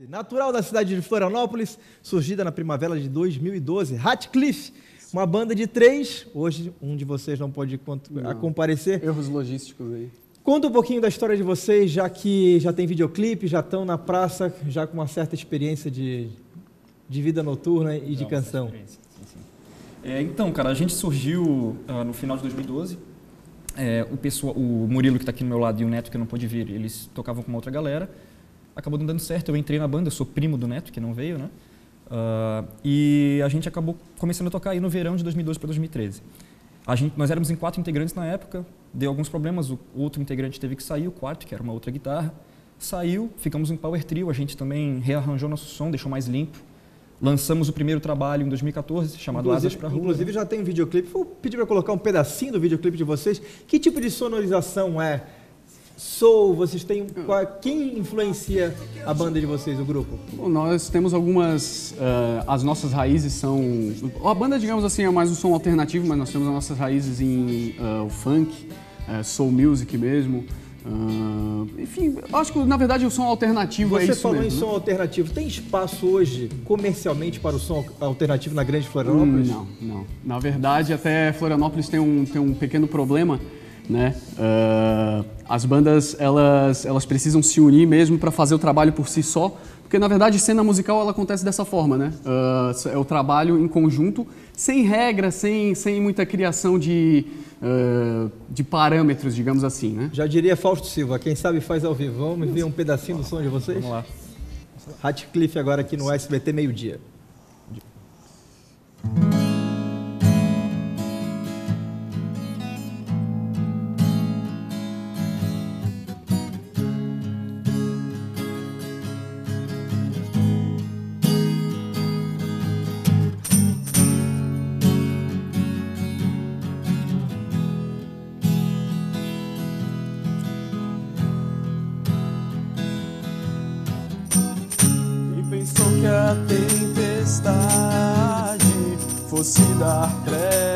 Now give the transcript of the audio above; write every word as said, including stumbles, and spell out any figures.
Natural da cidade de Florianópolis, surgida na primavera de dois mil e doze, Ratcliffe, uma banda de três, hoje um de vocês não pode não. comparecer. Erros logísticos aí. Conta um pouquinho da história de vocês, já que já tem videoclipe, já estão na praça, já com uma certa experiência de, de vida noturna e de canção. Sim, sim. É, então, cara, a gente surgiu uh, no final de dois mil e doze. É, o, pessoal, o Murilo, que está aqui no meu lado, e o Neto, que não pôde vir, eles tocavam com uma outra galera. Acabou não dando certo, eu entrei na banda, eu sou primo do Neto, que não veio, né? Uh, e a gente acabou começando a tocar aí no verão de dois mil e doze para dois mil e treze. A gente, nós éramos em quatro integrantes na época, deu alguns problemas, o outro integrante teve que sair, o quarto, que era uma outra guitarra, saiu, ficamos em power trio, a gente também rearranjou nosso som, deixou mais limpo. Lançamos o primeiro trabalho em dois mil e quatorze, chamado inclusive, Asas pra Rua. Inclusive já tem um videoclipe, vou pedir para colocar um pedacinho do videoclipe de vocês. Que tipo de sonorização é? Soul, vocês têm... Qual, quem influencia a banda de vocês, o grupo? Bom, nós temos algumas... Uh, as nossas raízes são... A banda, digamos assim, é mais um som alternativo, mas nós temos as nossas raízes em uh, funk, uh, soul music mesmo. Uh, enfim, acho que na verdade o som alternativo Você é isso falou mesmo, em som né? alternativo. Tem espaço hoje, comercialmente, para o som alternativo na Grande Florianópolis? Hum, não, não. Na verdade, até Florianópolis tem um, tem um pequeno problema, né? Uh, as bandas, elas, elas precisam se unir mesmo para fazer o trabalho por si só, porque na verdade cena musical ela acontece dessa forma, né? Uh, é o trabalho em conjunto, sem regra, sem, sem muita criação de, uh, de parâmetros, digamos assim, né? Já diria Fausto Silva, quem sabe faz ao vivo. Vamos ver um pedacinho do som de vocês? Vamos lá. Ratcliffe agora aqui no S B T meio-dia. Que a tempestade fosse dar treva.